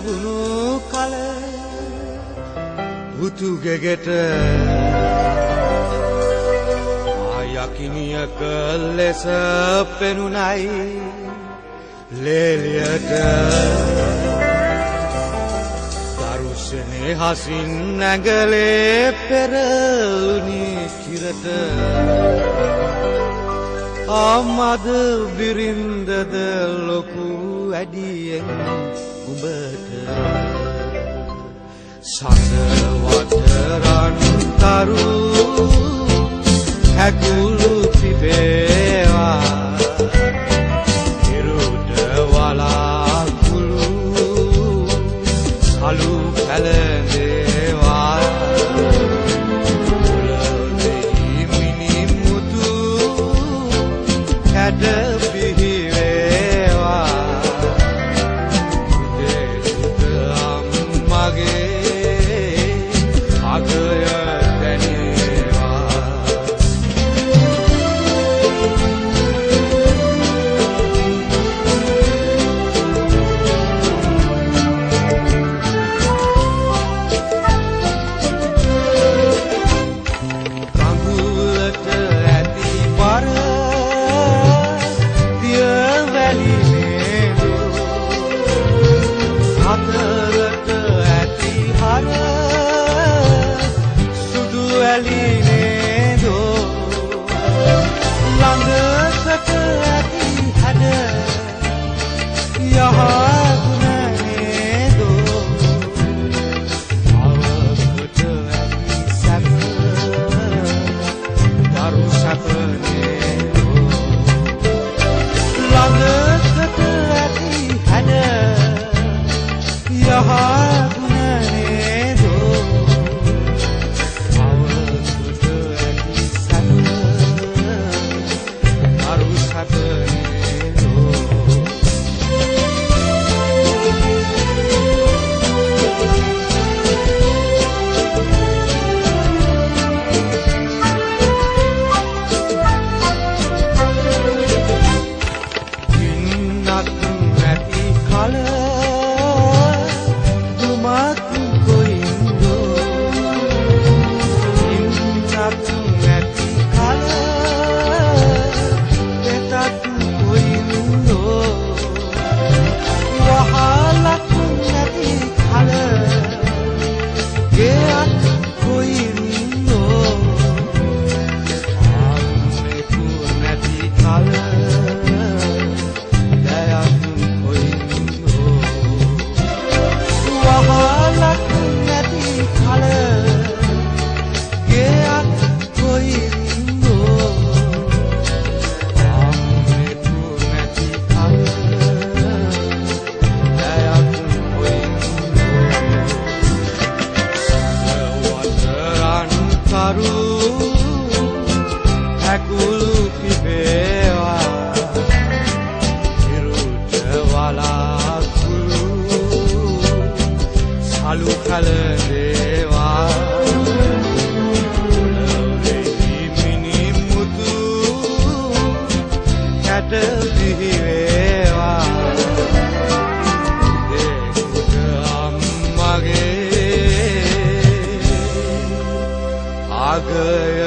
ලැබුණු කල උතු ගෙගෙට ආයකිනියක ලෙස පෙනුනයි ලේලියට දරුෂනේ හසින් නැගලේ පෙරළුනි කිරට ආමද බිරින්දද ලොකු ඇඩියෙන් උඹට සඳවතරන් තරු හැකුළු තිබේවා ඉරුඩ වලාකුළු සලු පැලඳේවා උලෙහි මිනිමුතු හැඩ පිහිවේවා උදේ සුත අම්මගේ අගය දැනේවා කඳුලට ඇති පර දියවැලි නේදෝ හතරට ඇති හර සුදු වැලි නේදෝ ළඟකට ඇති හැඩ යහගුණ නේදෝ අවකට ඇති සැප දරු සැප නේදෝ ළඟකට ඇති හැඩ යහගුණ නේදෝ අවකට ඇති සැප දරු සැප නේදෝ පින්නක් නැති කල දුමක් කොයින්දෝ පින්නක් නැති කල දෙතක් කොයින්දෝ වහලක් නැති කල ගෙයක් කොයින්දෝ ආන්නෙකු නැති කල දයක් කොයින්දෝ වහලක් නැති කල ගෙයක් කොයින්දෝ ආන්නෙකු නැති කල දයක් කොයින්දෝ සඳවතරන් තරු හැකුළු තිබේවා ඉරුඩ වලාකුළු සලු පැලඳේවා උලෙහි මිනිමුතු හැඩ පිහිවේවා උදේ සුත අම්මගේ අගය